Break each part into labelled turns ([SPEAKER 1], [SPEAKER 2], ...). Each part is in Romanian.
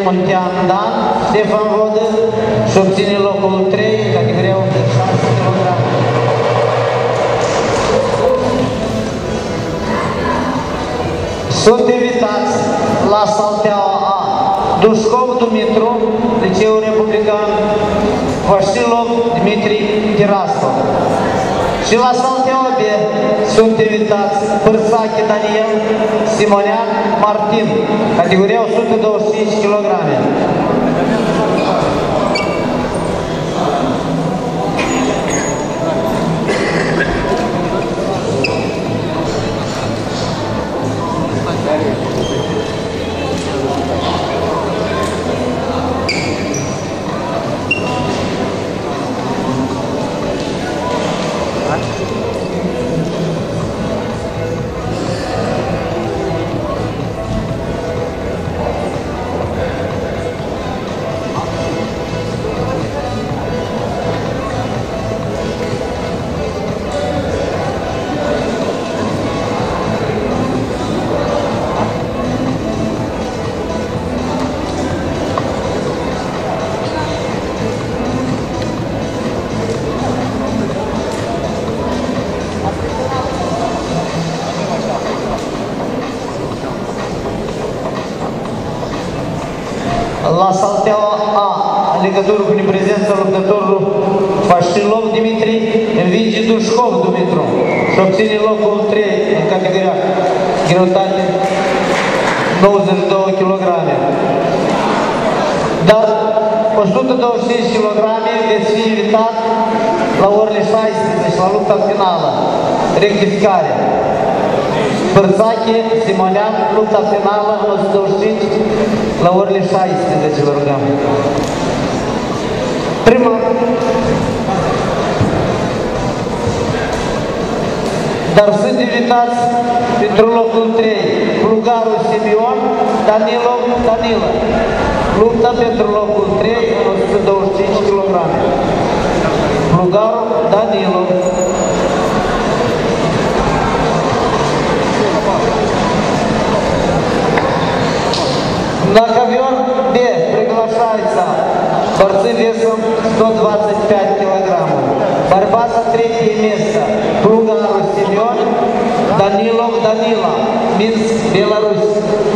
[SPEAKER 1] Muntean Dan, Ștefan Vodă și obține locul 3 în categoria 86 kg. Sunt invitați la salteaua A Dușcov Dumitru, Liceul Republican, Vaștilov Dmitri Tirasov. Și la salteaua B sunt invitați Pârsache Daniel, Simonean Martin, categoria 125 kg. La salteaua A, în legătură cu neprezența luptătorului Vaștilov Dimitri, învinge Dușcov Dumitru și obține locul 3 în categoria greutate 92 kg. Dar 125 kg veți fi invitat la orele 16 la lupta finală, rectificare. Pârsache, Simonean, lupta finală în 125 la orele 16, vă rugăm. Prima. Dar sunt invitați pentru locul 3 Plugaru Simeon, Danilov Danila. Lupta pentru locul 3 în 125 kg. Plugaru Danilov. На ковер Б приглашается борцы весом 125 килограммов. Борьба за третье место. Плугару Семен, Данилов Данила, Минск, Беларусь.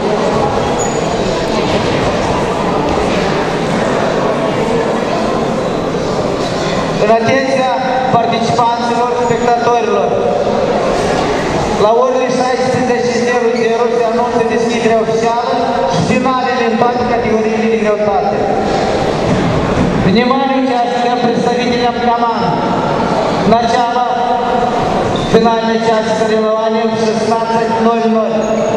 [SPEAKER 1] În atenția participanților, spectatorilor, la orele 16:00 se anunță deschiderea oficială și finalele în toate categoriile de greutate. Внимание участникам, представителям команд. Начало финальной части соревнований в 16:00.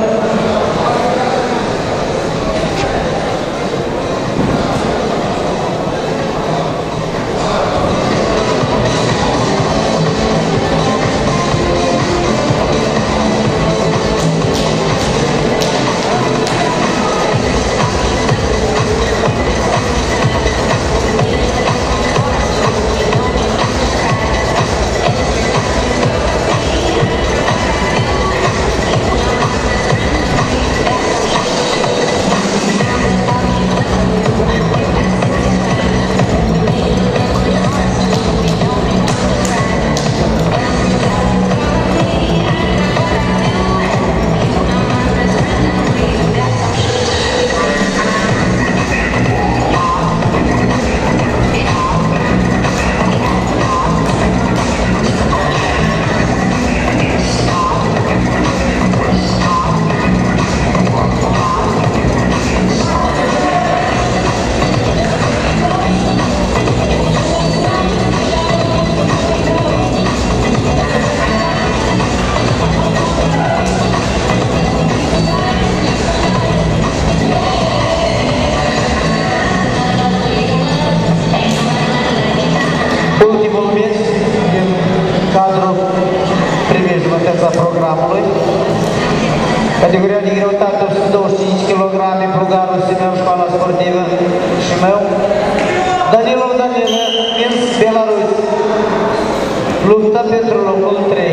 [SPEAKER 1] Categoria de greutate 125 kg, Plugarul Simeon, școala sportivă și meu, Danilov Danila, Minsk, Belarus. Lupta pentru locul 3.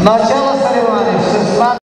[SPEAKER 1] Начало соревнований в 16